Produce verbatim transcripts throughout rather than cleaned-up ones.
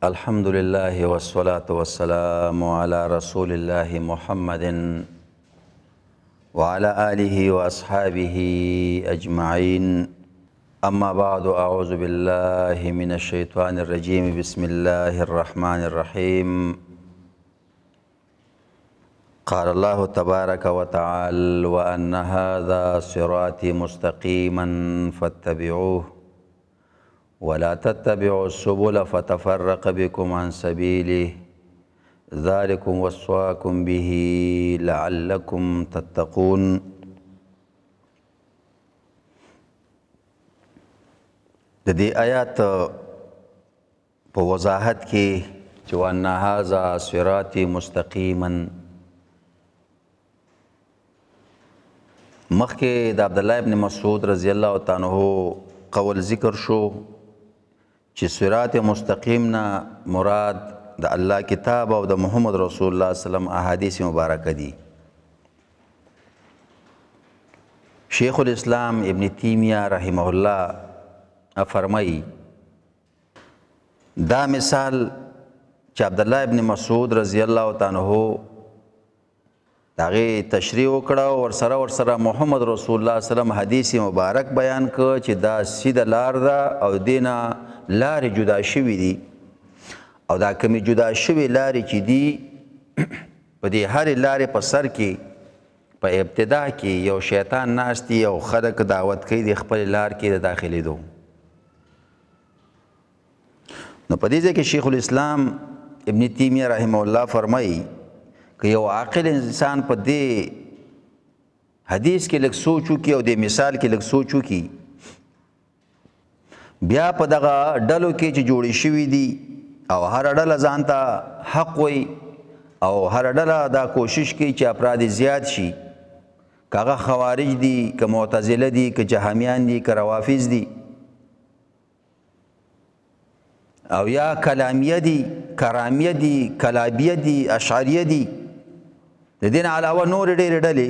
الحمد لله والصلاة والسلام على رسول الله محمد وعلى آله وأصحابه أجمعين. أما بعد، أعوذ بالله من الشيطان الرجيم. بسم الله الرحمن الرحيم. قال الله تبارك وتعالى: وأن هذا صراطي مستقيما فاتبعوه ولا تتبعوا السبل فتفرق بكم عن سبيله ذلكم وصاكم به لعلكم تتقون. د دې آیات په وضاحت کې چې وأن هذا صراطي مستقیما، مخکې د عبدالله ابن مسعود رضی الله تعالی عنہ قول ذکر شو چې صراط مستقیم نه مراد د الله کتاب او د محمد رسول الله صلی الله علیه وسلم احادیث مبارکه دي. شیخ الاسلام ابن تیمیہ رحمه الله فرمایي دا مثال چې عبدالله ابن مسعود رضی الله تعالی عنہ داغه تشریح وکړه او ورسره ورسره محمد رسول الله صلی الله علیه وسلم حدیث مبارک بیان کړ چې دا سیده لار ده او دینه لارې جدا شوي دي، او دا کمی جدا شوي لارې چې دي په دې هرې لارې په سر کې په ابتدا کې یو شیطان ناست دی او خلک دعوت کوي د خپل لار کې د داخلېدو. نو په دې ځای کې شیخ الاسلام ابن تیمیہ رحمه الله فرمایي که یو عاقل انسان په دې حدیث کې لږ سوچ وکړي او د مثال کې لږ سوچ وکړي، بیا په دغه ډلو کې چې جوړې شوي دي او هر ډله ځان ته حق وي او هر ډله دا کوشش کوي چې افراد زیات شي، که هغه خوارج دي، که معتزله دي، که جهمیان دي، که روافض دي، او یا کلامیه دي، کرامیه دي، کلابیه دي، اشعریه دي، د دې نه علاوه نور ډېرې ډلې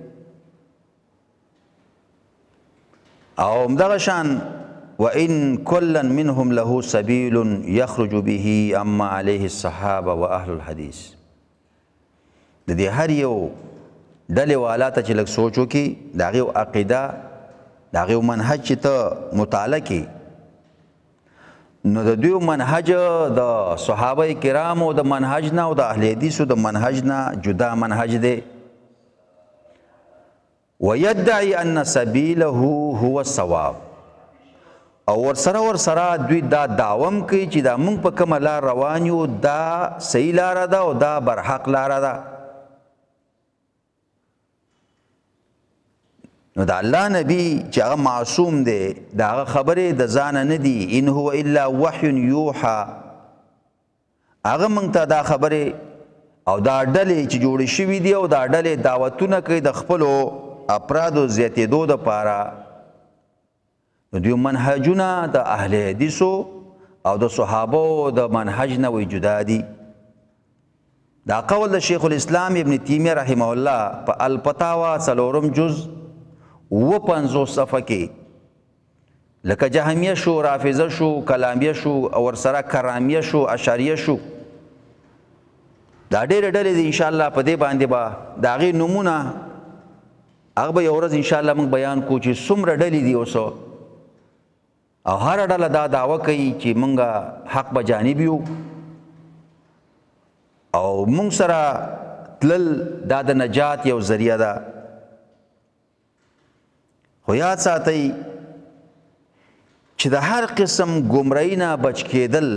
او همدغه شان وإن كلا منهم له سبيل يخرج به أما عليه الصحابة وأهل الحديث. د دې هر یو ډلې والا ته چې لږ سوچ وکړي، د هغې یو عقیده، د هغې یو منهج چې ته مطالعه کړي، نو د دوی منهج د صحابه کرامو د منهج نه او د اهل حدیثو د منهج نه جدا منهج دی. ويدعي أن سبيله هو الصواب، او ورسره ورسره دوی دا دعوم کوي چې دا موږ په کومه لار روان یو، دا صحیح لاره ده او دا برحق لاره ده. نو د الله نبی چې هغه معصوم دی، د هغه خبرې د ځانه نه دي، ان هو الا وحی یوحى، هغه موږ ته دا خبرې او دا ډلې چې جوړې شوي دي او دا ډلې دعوتونه کوي د خپلو افرادو زیاتېدو دپاره. نو دوی منهجونه د اهل حدیثو او د صحابو د منهج نه وی جدا دي. دا قول د شیخ الاسلام ابن تیمیہ رحمه الله په الفتاوا څلورم جز اووه پنځوس صفحه کې لکه جهمیه شو، رافضه شو، کلامیه شو او ورسره کرامیه شو، اشعریه شو، دا ډېرې ډلې دي. انشاءالله په دې باندې به د هغې نومونه هغه به یو ورځ انشاءالله موږ بیان کوو چې څومره ډلې دي اوس، او هر ډله دا دعوه کوي چې موږ حق به جانب یو او موږ سره تلل دا د نجات یو ذریعه ده. خو یاد ساتئ چې د هر قسم ګمرایي نه بچ کېدل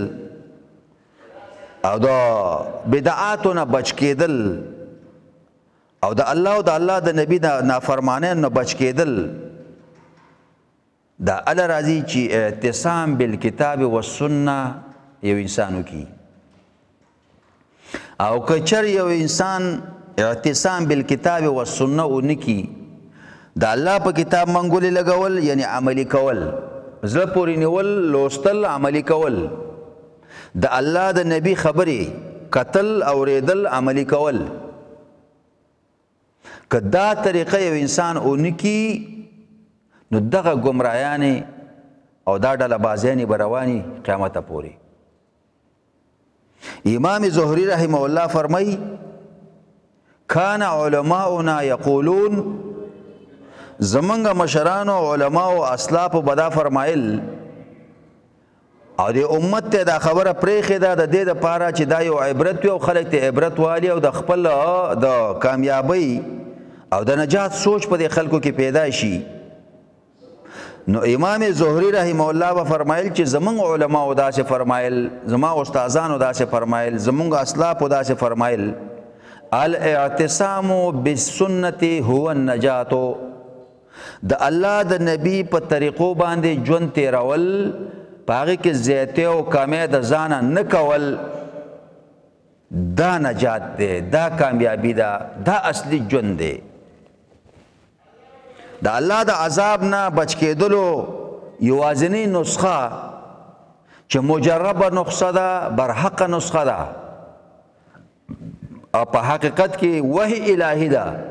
او د بدعاتو نه بچ کېدل او د الله او د الله د نبي د نافرمانۍ نه بچ کېدل، دا الله راځي چې اعتصام بالکتاب والسنه یو انسان وکړي، او که چېرې یو انسان اعتصام بالکتاب والسنه ونه کړي، د الله په کتاب منګولې لګول یعنی عملي کول، زړه پورې نیول، لوستل، عملي کول، د الله د نبي خبرې قتل، اوریدل، عملي کول، که دا طریقه یو انسان ونه کړي نو دغه ګمراهیانې او دا ډله بازیانې به روانې قیامته پورې. امام زهری رحمه الله فرمای کان علماؤنا یقولون زمنګ مشران او علما او اسلاف بدا فرمایل او د امت ته دا خبره پرېخې ده د دې دپاره چې دا یو عبرت وي او خلک ته عبرت والي او د خپل د کامیابۍ او د نجات سوچ په دې خلکو کې پیدا شي. نو امام زهری رحمه الله به فرمایل چې زمونږ علماو داسې فرمایل، زما استادانو داسې فرمایل، زمونږ اسلافو داسې فرمایل الاعتصام بالسنت هو النجات، د الله د نبی په طریقو باندې ژوند تیرول، په هغې کې زیاتې او کمې د ځانه نه کول، دا نجات دی، دا کامیابی ده، دا اصلي ژوند دی. د الله د عذاب نه بچ کېدلو یوازینۍ نسخه چې مجربه نسخه ده، برحقه نسخه ده او په حقیقت کې وحی الهی ده،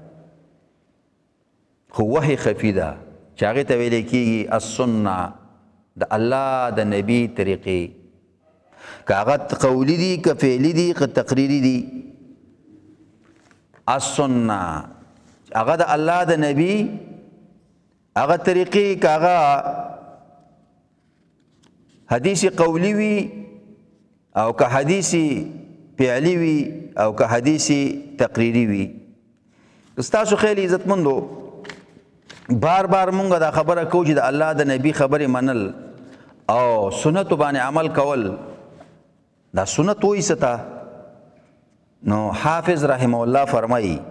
خو وحی خفي ده چې هغې ته ویلی کېږي السنه، د الله د نبي طریقې، که هغه قولی دي که فعلی دي که تقریري دي. السنه هغه د الله د نبی هغه طریقې، که هغه حدیث قولی وي او که حدیث فعلی وي او که حدیث تقریري وي. ستاسو خیلی عزتمندو، بار بار مونږ دا خبره کوو چې د الله د نبی خبرې منل او سنتو باندې عمل کول، دا سنت وایي څه ته؟ نو حافظ رحمه الله فرمایي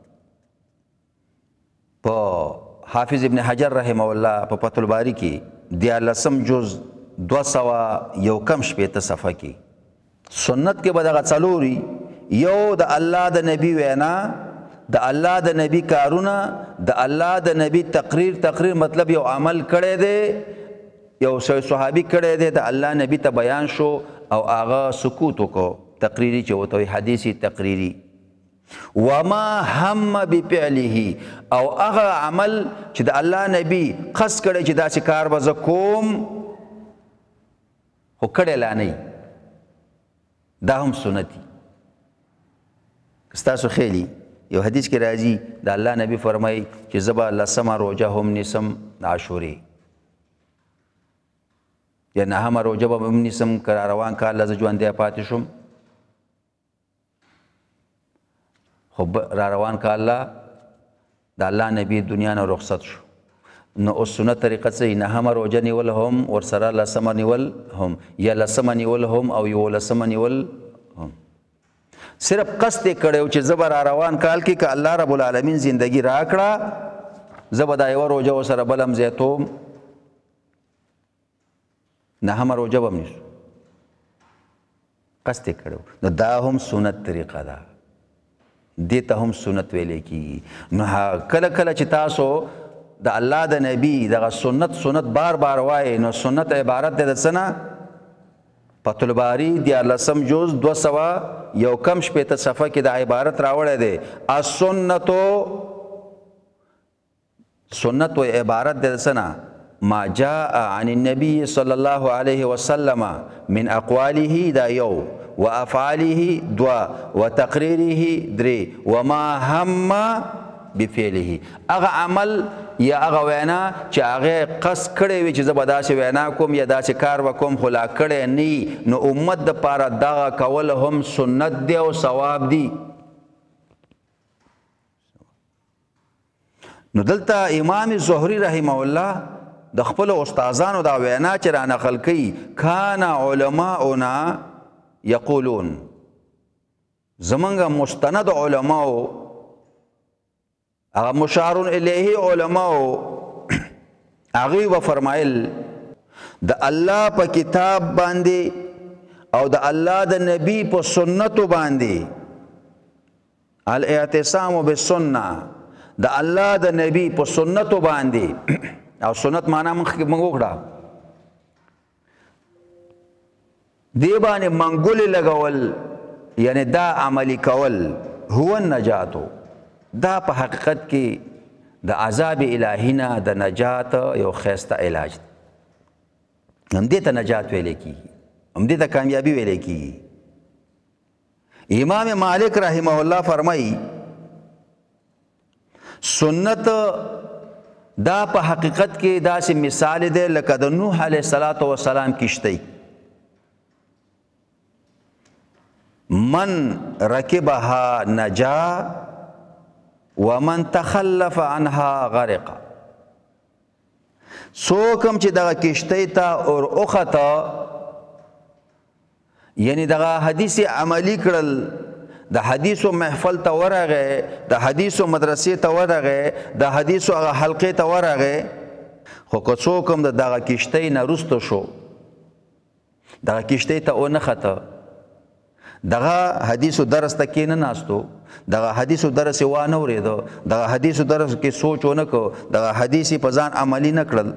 په حافظ ابن حجر رحمه الله په فتح الباری کې دیارلسم جز دوه سوه یو کم شپېته صفحه کې سنت کې به دغه څلوري، یو د الله د نبی وینا، د الله د نبی کارونه، د الله د نبی تقریر. تقریر مطلب یو عمل کړی دی، یو صحابي کړی دی، د الله نبی ته بیان شو او هغه سکوت وکړو، تقریری چې ورته وایي حدیثي تقریری. وما هم بفعله، او هغه عمل چې د الله نبی قصد کړی چې داسې کار به زه کوم خو کړی لا نه، دا هم سنتي. ستاسو خیلی یو حدیث کې راځي د الله نبی فرمایي چې زه به لسمه روژه هم نیسم د عاشورې، یا نهمه روژه به هم نیسم که روان کال له زه ژوندی پاتې شم، خو را روان کال له د الله نبی دنیا نه رخصت شو. نو اوس سنت طریقه څه نهمه روژه نیول هم ورسره لسمه نیول هم، یا لسمه نیول هم او یولسمه نیول هم. صرف قصد یې کړی و چې زه به را روان کال کې که الله رب العالمین زندگی راکړه زه به دا یوه روژه ورسره بل هم زیاتوم، نهمه روژه به هم نیسو، قصد یې کړی و. نو دا هم سنت طریقه ده، دې ته هم سنت ویلی کېږي. نو کله کله چې تاسو د الله د نبی دغه سنت سنت بار بار وایي، نو سنت عبارت دی د څه نه؟ فتح الباری دیارلسم جز دوه سوه یو کم شپېته صفحه کې دا عبارت راوړی دی السنتو، سنت و عبارت دی د څه نه؟ ما جاء عن النبي صلى الله عليه وسلم من اقواله دا یو، و افعاله دوا، و تقریره درې، و ما هم بفعله، هغه عمل یا هغه وینا چې هغه قصد کړی وي چې زه به داسې وینا کوم یا داسې کار به کوم خو لا کړی نه، نو امت دپاره دغه کول هم سنت دی او ثواب دی. نو دلته امام زهری رحمه الله د خپلو استادانو دا وینا چې را نقل کوي کان علماؤنا یقولون، زمونږ مستند علماو هغه مشارون الیه علماو هغوی به فرمایل د الله په کتاب باندې او د الله د نبی په سنتو باندې الاعتصام بالسنه، د الله د نبی په سنتو باندې، او سنت معنا موږ وکړه دی باندې منګولې لګول، یعنی دا عملی کول هو النجاتو، دا په حقیقت کې د عذاب الهی نه د نجات یو ښایسته علاج دی. هم دې ته نجات ویلی کېږي، هم دې ته کامیابي ویلی کېږي. امام مالک رحمه الله فرمایي سنت دا په حقیقت کې داسې مثال دی لکه د نوح علیه الصلاة والسلام کشتی من رکبها نجا ومن تخلف عنها غرق څوک هم چې دغه کشتی ته اور اوخته یعنی دغه حدیث عملی کړل د حدیثو محفل ته ورغه د حدیثو مدرسې ته ورغه د حدیثو هغه حلقې ته ورغه خو که څوک هم د دغه کشتی نه رسته شو دغه کشتی ته ونه خته دغه حدیثو درس ته کې نه ناستو دغه حدیثو درس یې وانه اورېده دغه حدیثو درس کې سوچ ونه کو دغه حدیث یې په ځان عملي نه کړل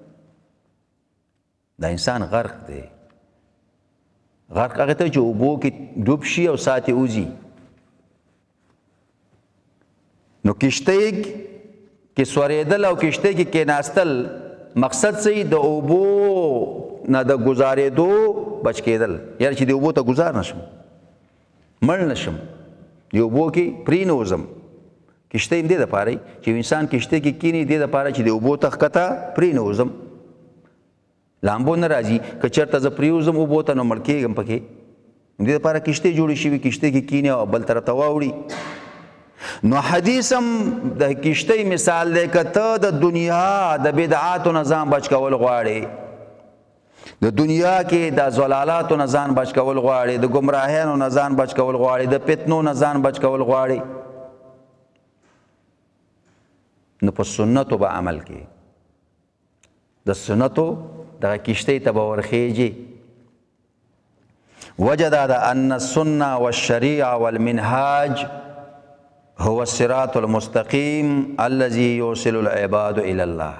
دا انسان غرق دی غرق هغه ته چې اوبو کې ډوب شي او ساتې وځي نو کشتی کې سورېدل او کشتی کې کېناستل مقصد څه د اوبو نه د ګزارېدو بچ کېدل یاره چې د اوبو ته ګزار نشم مړ نشم د اوبو کې پرې نه وځم کشتی هم دې دپاره چې انسان کشتی کې کینی دې دپاره چې د اوبو ته ښکته پرې نه وځم لامبو نه راځي که چېرته زه پرېوځم اوبو ته نو مړ کېږم پکې دې دپاره کشتۍ جوړې شوي کشتۍ کې کینې او بل طرف ته واوړي نو حدیث هم د کشتۍ مثال دی که ته د دنیا د بدعاتو نه ځان بچ کول غواړې د دنیا کې د ضلالاتو نه ځان بچ کول غواړې د ګمراهیانو نه ځان بچ کول غواړې د فتنو نه ځان بچ کول غواړې نو په سنتو به عمل کې د سنتو دغه کشتۍ ته به ورخیږي وجه دا ده ان السنه والشریعه والمنهاج هو الصراط المستقیم الذي يوصل العباد الى الله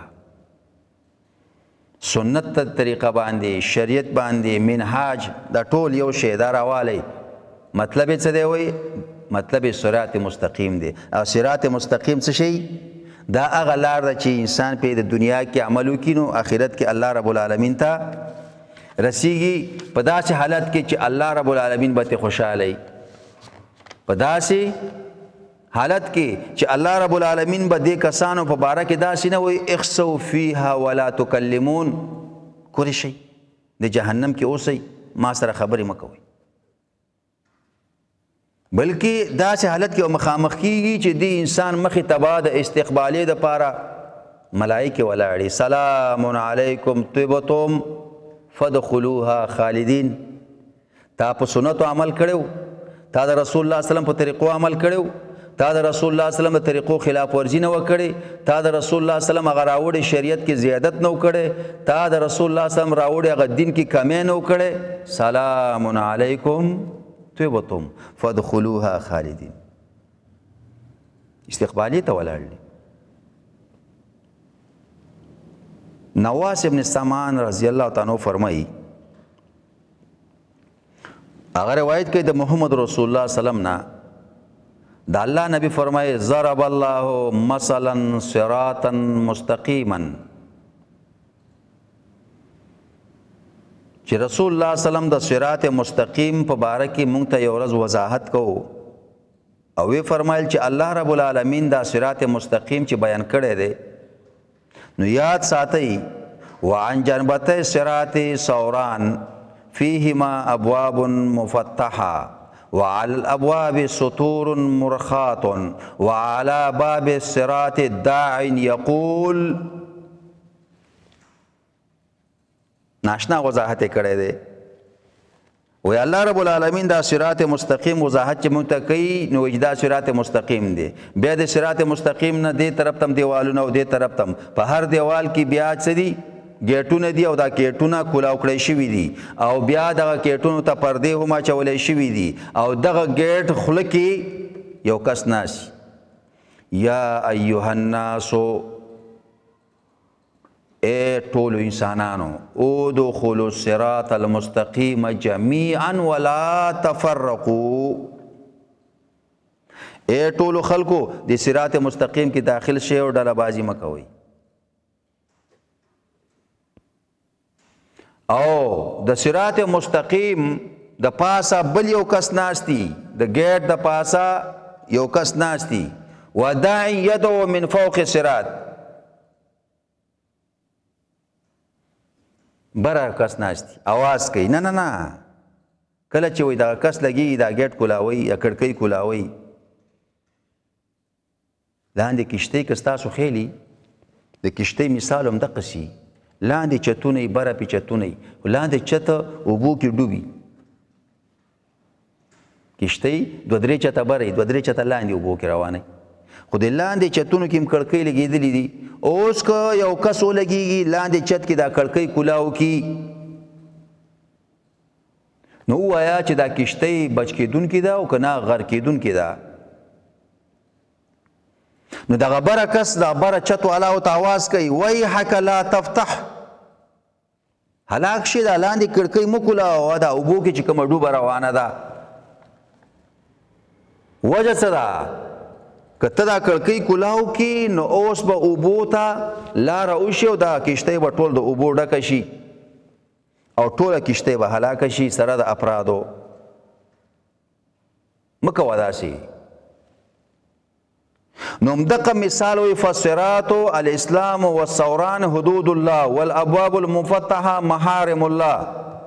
سنت ته طریقه باندې شریعت باندې منهاج دا ټول یو شی دا راوالی مطلب یې څه دی وایي مطلب یې صراط مستقیم دی او صراط مستقیم څه شی دا هغه لار ده چې انسان په د دنیا کې عمل وکړي نو آخرت کې الله رب العالمین ته رسیږي په داسې حالت کې چې الله رب العالمین به ترې خوشحاله وي په داسې حالت کې چې الله رب العالمین به دې کسانو په باره کې داسې نه وایي اخسو فیها ولا تکلمون کوری شئ د جهنم کې اوسئ ما سره خبرې مه کوئ بلکې داسې حالت کې مخامخ کیږي چې دی انسان مخې ته به د استقبالې دپاره ملایکې ولاړې سلام علیکم طیبتم فدخلوها خالدین تا په سنتو عمل کړی تا د رسول الله وسلم په طریقو عمل کړی تا د رسول الله وسلم د طریقو خلاف ورزي نه وکړې تا د رسول الله وسلم هغه راوړې شریعت کې زیادت نه وکړې تا د رسول الله وسلم راوړې هغه دین کې کمی نه وکړې سلام علیکم طیبتم فدخلوها خالدین استقبالی ته ولاړ دي نواس ابن سمان رضی الله تعالی عنہ فرمایي هغه روایت کوي د محمد رسول الله سلام نه د الله نبی فرمایي ضرب الله مثلا صراطا مستقیما چې رسول الله سلام د صراط مستقیم په باره کې مونږ ته یو ورځ وضاحت کوو او وی فرمایل چې الله رب العالمین دا صراط مستقیم چې بیان کړی دی نو یاد ساتئ وعن جنبتي صراط ثوران فيهما ابواب مفتحه وعلى الابواب سطور مرخات وعلى باب الصراط داع يقول ناشنا وضاحت کړی دی وی الله رب العالمین دا صراط مستقیم وضاحت چې مونږ ته کوي نو دا صراط مستقیم دی بیا د صراط مستقیم نه دې طرف تم دیوالونه او دې طرف تم په هر دیوال کې بیا څه دي ګیټونه دي او دا ګیټونه کولاو کړی شوي دي او بیا دغه ګیټونو ته پردې هم اچولی شوي دي او دغه ګیټ خوله کې یو کس ناست یا ایها الناسو اے ټولو انسانانو ادخلوا الصراط المستقیم جميعا ولا تفرقوا اے ټولو خلکو د صراط مستقیم کې داخل شئ او ډله بازی مه کوئ او د صراط مستقیم د پاسه بل یو کس ناستی د ګیټ د پاسه یو کس ناستی وداعی یدعو من فوق الصراط بره کس ناستی آواز کوي نه نه نه کله چې وایي دغه کس لګي دا ګیټ کولاوي یا کړکۍ کولاوي لاندې کشتۍ که ستاسو خیلي د کشتۍ مثال هم دقه سي لاندې چتونه یې بره پې چتونه یې لاندې چته اوبو کې ډوبي کشتۍ دوه درې چته بره دوه درې چته لاندې اوبو کې روانه خو د لاندې چتونو کې هم کړکۍ لګېدلې دي اوس که یو کس ولګېږي لاندې چت کې دا کړکۍ کولاو کي نو ووایه چې دا کشتۍ بچ کېدونکې ده او که نه غر کېدونکې ده نو دغه بره کس د بره چت والا ورته آواز کوي ویحک لا تفتح هلاک شي دا لاندې کړکۍ مه کولاوه دا اوبو کې چې کومه ډوبه روانه ده وجه څه ده که ته دا کړکۍ کولاو کې نو اوس به اوبو ته لاره وشي او دا کشتۍ به ټول د اوبو ډکه شي او ټوله کشتۍ به هلاکه شي سره د افرادو مه کوه داسې نو همدغه مثال وي فالصراط الاسلام والثوران حدود الله والابواب المفتحه محارم الله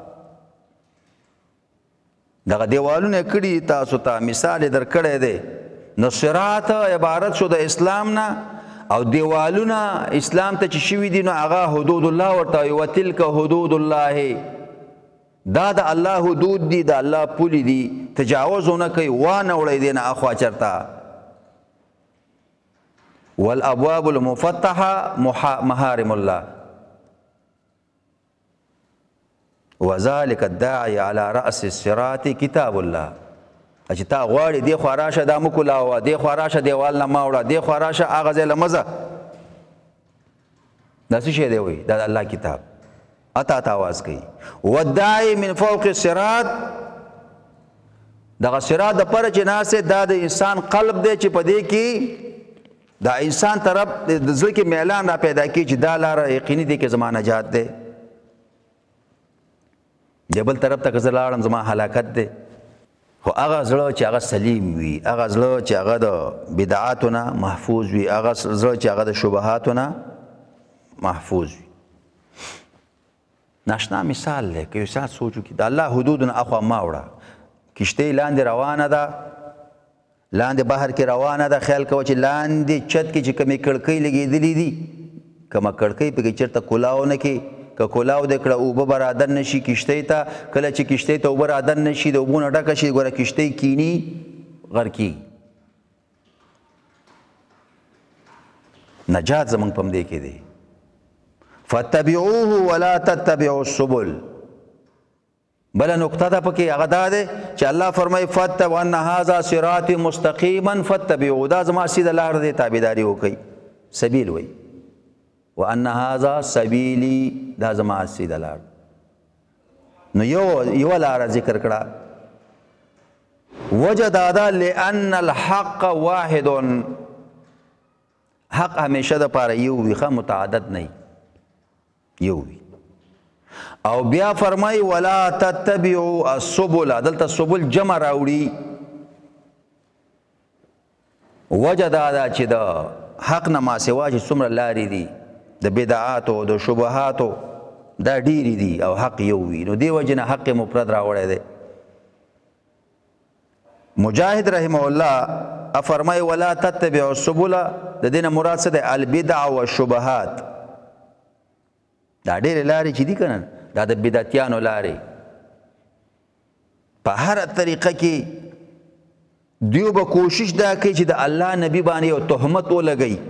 دغه دیوالونه کړي تاسو ته مثال درکړی دی نو صراط عبارت شو د اسلام نه او دیوالونه اسلام ته چې شوي دي نو هغه حدود الله ورته وي وتلک حدود الله دا د الله حدود دي د الله پولې دي تجاوز ونه کوي وانه وړی دی نه اخوا چرته والابواب المفتحه محارم الله وذلك الداعي على راس الصراط كتاب الله چې تا غواړي دی خوا راشه دا مه کولاوه دی خوا راشه دیوال نه مه وړه دی خوا راشه هغه ځای له مه ځه دا څه شی دی وایي دا د الله کتاب اتا ته آواز کوي والداعي من فوق الصراط دغه صراط دپاره چې ناست دا د انسان قلب دی چې په دې کې دا انسان طرف د زړه کې میلان را پیدا کی چې دا لاره یقیني دی کې زما نجات دی د بل طرف ته که زه لاړم زما هلاکت دی خو هغه زړه چې هغه سلیم وي هغه زړه چې هغه د بدعاتو نه محفوظ وي هغه زړه چې هغه د شبهاتو نه محفوظ وي ناشنا مثال دی که یو ساعت سوچ وکړي د الله حدود نه اخوا مه وړه کشتۍ لاندې روانه ده لاندې بحر کې روانه ده خیال کوه چې لاندې چت کې چې کومې کړکۍ لګېدلې دي کومه کړکۍ پکې چېرته کولاو نه کې که کولاو دې کړه اوبه به رادن نه شي کشتۍ ته کله چې کشتۍ ته اوبه رادن نه شي د اوبو نه ډکه شي ګوره کشتۍ کیني غر کېږي نجات زموږ په همدې کې دی فاتبعوه ولا تتبعوا السبل بله نقطه ده پکې هغه دا دی چې الله فرمایي فتبعوا ان هذا صراط مستقیما فتبعوا دا زما سیده لار دی تابعداري وکړئ سبیل وایي وان هذا سبیلی دا زما سیده لار نو یو یوه لاره ذکر کړه وجه دا ده لان الحق واحد حق همیشه دپاره یو وي ښه متعدد نه یو وي او بیا فرمای ولا تتبعوا السبل دلته سبل جمع راوړي وجه دا ده چې د حق نه ما سوا چې څومره لارې دي د بدعاتو د شبهاتو دا ډیرې دي او حق یو وي نو دې وجې نه حق مفرد راوړی دی مجاهد رحمه الله افرمای ولا تتبعوا السبل د دې نه مراد څه دی البدع والشبهات دا ډېرې لارې چې دي که نه دا د بدعتیانو لارې په هره طریقه کې دیو به کوشش دا کوي چې د الله نبی باندې یو تهمت ولګوي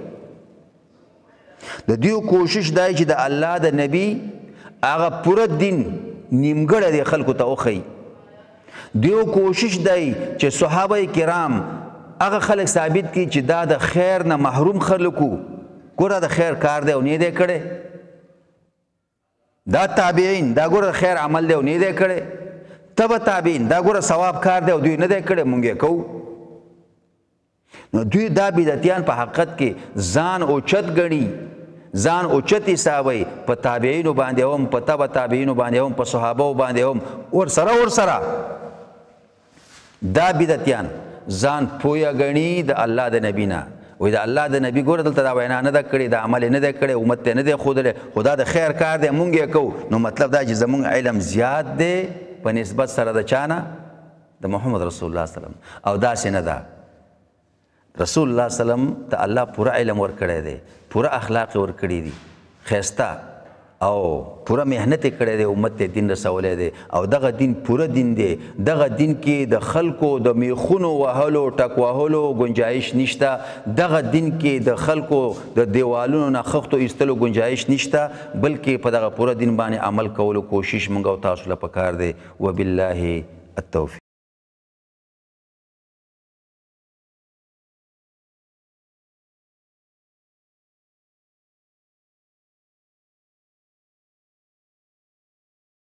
د دیو کوشش دا چې د الله د نبی هغه پوره دین نیمګړی دی خلکو ته وښیي دیو کوشش دی چې صحابه کرام هغه خلک ثابت کړي چې دا د خیر نه محروم خلکو ګوره د خیر کار دی او نه دی کړی دا تابعین دا ګوره خیر عمل دی او نه دی کړی تبه تابعین دا ګوره ثواب کار دی او دوی نه دی کړی مونږ یې کوو نو دوی دا بدعتیان په حقیقت کې ځان اوچت ګڼي ځان اوچت حسابوي په تابعینو باندې هم په تبه تابعینو باندې هم په صحابو باندې هم ورسره ورسره دا بدعتیان ځان پویه ګڼي د الله د نبي نه، وایي د الله د نبي ګوره دلته دا وینا نه ده کړې، دا عمل یې نه دی کړی، امت ته نه دی ښودلی، خو دا د خیر کار دی مونږ یې کوو. نو مطلب دا چې زمونږ علم زیات دی په نسبت سره د چا نه؟ د محمد رسول الله وسلم. او داسې نه ده، رسول الله وسلم ته الله پوره علم ورکړی دی، پوره اخلاق یې ورکړي دي ښایسته، او پوره محنت یې کړی دی، امت ته دین رسولی دی، او دغه دین پوره دین دی. دغه دین کې د خلکو د میخونو وهلو ټک وهلو گنجایش نشته، دغه دین کې د خلکو د دیوالونو نه خښتو ایستلو گنجایش نشته، بلکې په دغه پوره دین باندې عمل کولو کوشش موږ او تاسو له پکار دی. وبالله التوفیق.